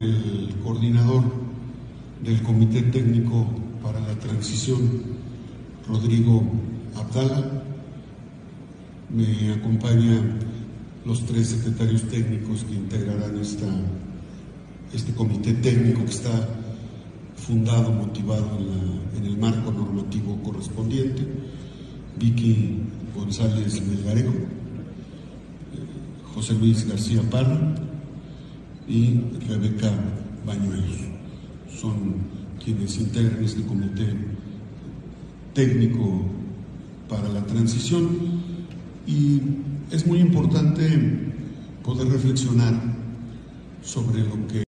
El coordinador del Comité Técnico para la Transición, Rodrigo Abdala. Me acompañan los 3 secretarios técnicos que integrarán este comité técnico que está fundado, motivado en el marco normativo correspondiente. Vicky González Melgarejo, José Luis García Parra y Rebeca Bañuelos. Son quienes integran este comité técnico para la transición, y es muy importante poder reflexionar sobre lo que